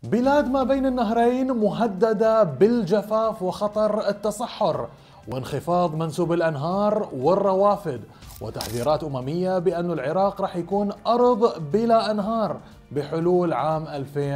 بلاد ما بين النهرين مهددة بالجفاف وخطر التصحر وانخفاض منسوب الأنهار والروافد، وتحذيرات أممية بأن العراق رح يكون أرض بلا أنهار بحلول عام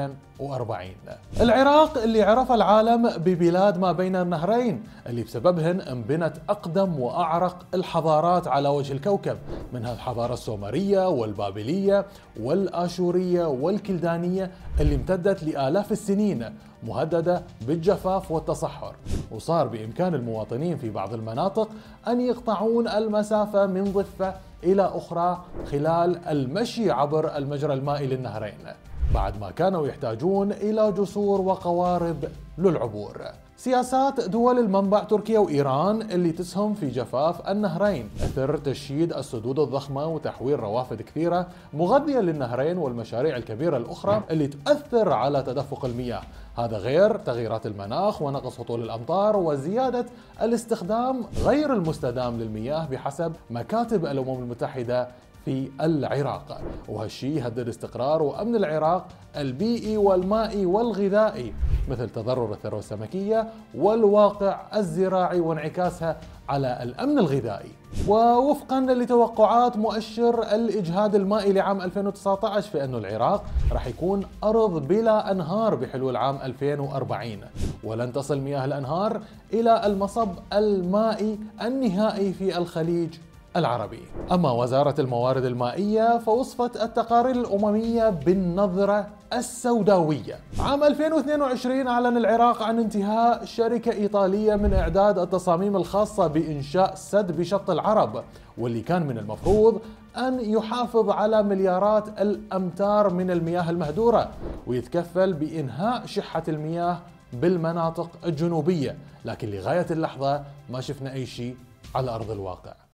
2040. العراق اللي عرف العالم ببلاد ما بين النهرين اللي بسببهن انبنت أقدم وأعرق الحضارات على وجه الكوكب، منها الحضارة السومرية والبابلية والآشورية والكلدانية اللي امتدت لآلاف السنين، مهددة بالجفاف والتصحر. وصار بإمكان المواطنين في بعض المناطق أن يقطعون المسافة من ضفة إلى أخرى خلال المشي عبر المجرى المائي للنهرين، بعد ما كانوا يحتاجون إلى جسور وقوارب للعبور. سياسات دول المنبع تركيا وإيران اللي تسهم في جفاف النهرين أثر تشييد السدود الضخمة وتحويل روافد كثيرة مغذية للنهرين والمشاريع الكبيرة الأخرى اللي تؤثر على تدفق المياه، هذا غير تغييرات المناخ ونقص هطول الأمطار وزيادة الاستخدام غير المستدام للمياه بحسب مكاتب الأمم المتحدة في العراق. وهالشي يهدد استقرار وأمن العراق البيئي والمائي والغذائي، مثل تضرر الثروة السمكية والواقع الزراعي وانعكاسها على الأمن الغذائي. ووفقا لتوقعات مؤشر الإجهاد المائي لعام 2019 في أن العراق رح يكون أرض بلا أنهار بحلول عام 2040، ولن تصل مياه الأنهار إلى المصب المائي النهائي في الخليج العربي. أما وزارة الموارد المائية فوصفت التقارير الأممية بالنظرة السوداوية. عام 2022 أعلن العراق عن انتهاء شركة إيطالية من إعداد التصاميم الخاصة بإنشاء سد بشط العرب، واللي كان من المفروض أن يحافظ على مليارات الأمتار من المياه المهدورة ويتكفل بإنهاء شحة المياه بالمناطق الجنوبية، لكن لغاية اللحظة ما شفنا أي شيء على أرض الواقع.